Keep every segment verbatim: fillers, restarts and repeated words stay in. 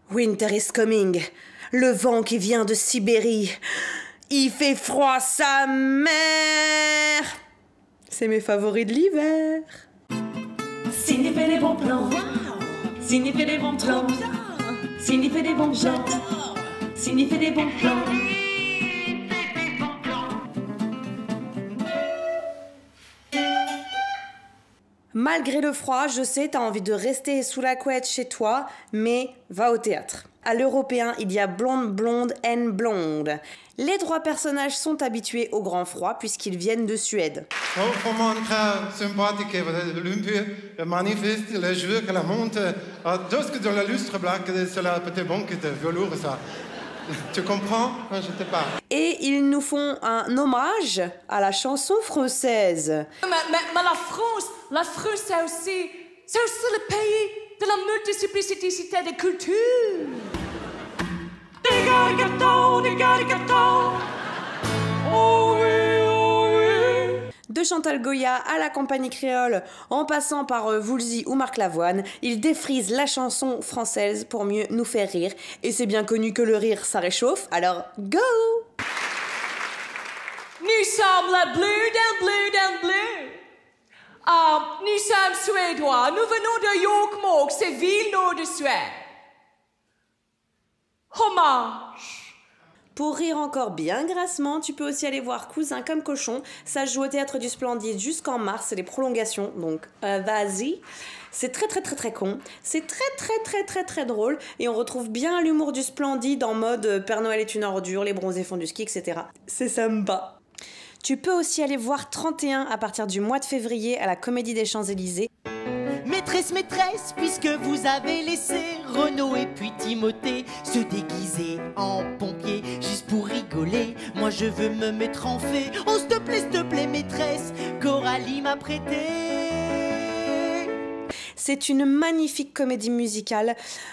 Winter is coming. Le vent qui vient de Sibérie. Il fait froid sa mère. C'est mes favoris de l'hiver. Cindy fait des bons plans. Cindy fait des bons plans. Cindy fait des bons plans. Cindy fait des bons plans. Malgré le froid, je sais, t'as envie de rester sous la couette chez toi, mais va au théâtre. À l'Européen, il y a Blonde, Blonde and Blonde. Les trois personnages sont habitués au grand froid puisqu'ils viennent de Suède. Tu comprends? Je sais pas. Et ils nous font un hommage à la chanson française. Mais, mais, mais la France, la France c'est aussi, c'est aussi le pays de la multiplicité des cultures. Des gars, des gâteaux, des gars, des gâteaux. Oh oui, oh oui. De Chantal Goya à la compagnie créole, en passant par euh, Woolsey ou Marc Lavoine, ils défrisent la chanson française pour mieux nous faire rire. Et c'est bien connu que le rire, ça réchauffe, alors go! Nous sommes la bleu d'un bleu d'un bleu. Ah, nous sommes suédois. Nous venons de Jokkmokk, c'est ville nord de Suède. Hommage. Pour rire encore bien grassement, tu peux aussi aller voir Cousin comme cochon. Ça se joue au Théâtre du Splendide jusqu'en mars, c'est les prolongations, donc euh, vas-y. C'est très très très très con, c'est très très très très très drôle, et on retrouve bien l'humour du Splendide en mode euh, Père Noël est une ordure, les bronzés font du ski, et cetera. C'est sympa. Tu peux aussi aller voir trente et un à partir du mois de février à la Comédie des Champs-Élysées. Maîtresse, maîtresse, puisque vous avez laissé Renaud et puis Timothée se déguiser en pompier juste pour rigoler, moi je veux me mettre en fée. Oh s'il te plaît, s'il te plaît maîtresse, Coralie m'a prêté. C'est une magnifique comédie musicale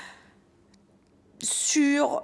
sur...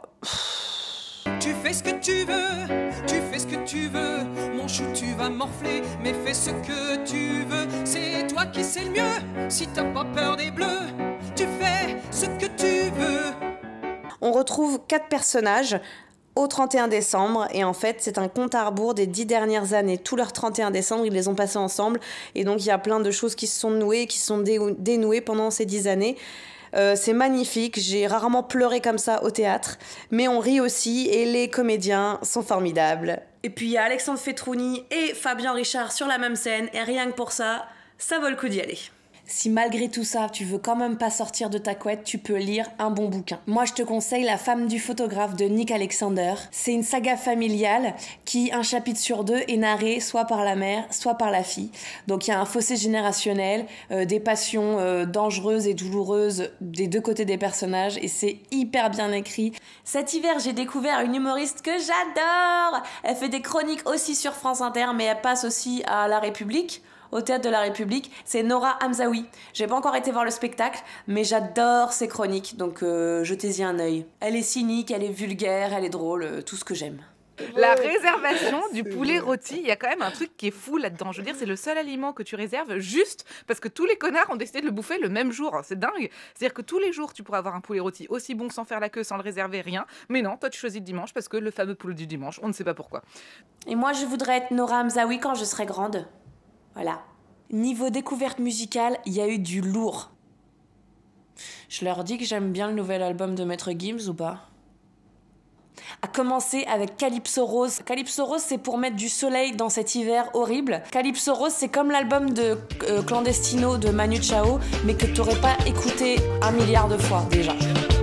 Tu fais ce que tu veux, tu fais ce que tu veux, mon chou tu vas morfler, mais fais ce que tu veux, c'est toi qui sais le mieux, si t'as pas peur des bleus, tu fais ce que tu veux. On retrouve quatre personnages au trente et un décembre, et en fait c'est un compte à rebours des dix dernières années. Tous leurs trente et un décembre, ils les ont passés ensemble, et donc il y a plein de choses qui se sont nouées, qui se sont dé- dénouées pendant ces dix années. Euh, c'est magnifique, j'ai rarement pleuré comme ça au théâtre, mais on rit aussi et les comédiens sont formidables. Et puis il y a Alexandre Fetrouni et Fabien Richard sur la même scène, et rien que pour ça, ça vaut le coup d'y aller. Si malgré tout ça, tu veux quand même pas sortir de ta couette, tu peux lire un bon bouquin. Moi, je te conseille La femme du photographe de Nick Alexander. C'est une saga familiale qui, un chapitre sur deux, est narré soit par la mère, soit par la fille. Donc il y a un fossé générationnel, euh, des passions euh, dangereuses et douloureuses des deux côtés des personnages, et c'est hyper bien écrit. Cet hiver, j'ai découvert une humoriste que j'adore. Elle fait des chroniques aussi sur France Inter, mais elle passe aussi à La République. Au Théâtre de la République, c'est Nora Hamzaoui. J'ai pas encore été voir le spectacle, mais j'adore ses chroniques, donc euh, jetez-y un œil. Elle est cynique, elle est vulgaire, elle est drôle, euh, tout ce que j'aime. La réservation du poulet rôti, il y a quand même un truc qui est fou là-dedans. Je veux dire, c'est le seul aliment que tu réserves juste parce que tous les connards ont décidé de le bouffer le même jour. C'est dingue. C'est-à-dire que tous les jours, tu pourrais avoir un poulet rôti aussi bon sans faire la queue, sans le réserver, rien. Mais non, toi, tu choisis le dimanche parce que le fameux poulet du dimanche, on ne sait pas pourquoi. Et moi, je voudrais être Nora Hamzaoui quand je serai grande. Voilà. Niveau découverte musicale, il y a eu du lourd. Je leur dis que j'aime bien le nouvel album de Maître Gims ou pas? À commencer avec Calypso Rose. Calypso Rose, c'est pour mettre du soleil dans cet hiver horrible. Calypso Rose, c'est comme l'album de euh, Clandestino de Manu Chao, mais que t'aurais pas écouté un milliard de fois déjà.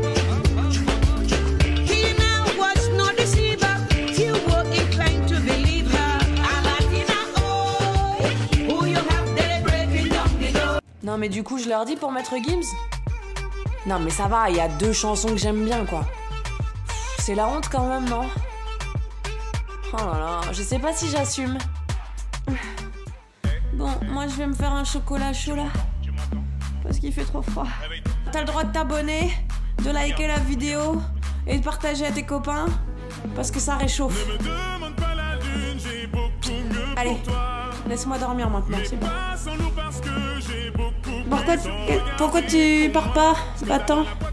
Non mais du coup je leur dis pour Maître Gims. Non mais ça va, il y a deux chansons que j'aime bien quoi. C'est la honte quand même, non? Oh là là, je sais pas si j'assume. Bon, moi je vais me faire un chocolat chaud là. Parce qu'il fait trop froid. T'as le droit de t'abonner, de liker la vidéo et de partager à tes copains. Parce que ça réchauffe. Allez, laisse-moi dormir maintenant, c'est bon. Pourquoi, pourquoi tu pars pas? Attends.